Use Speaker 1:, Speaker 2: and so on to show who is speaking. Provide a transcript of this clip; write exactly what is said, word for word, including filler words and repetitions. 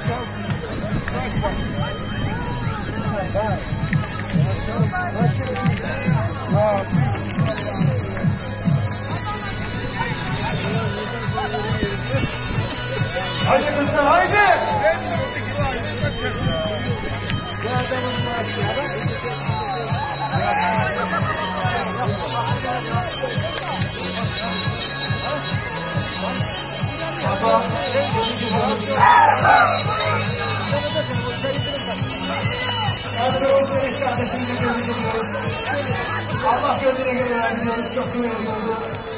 Speaker 1: Haydi kızlar haydi. Allah gönlüne göre verdiğiniz çok güzel oldu.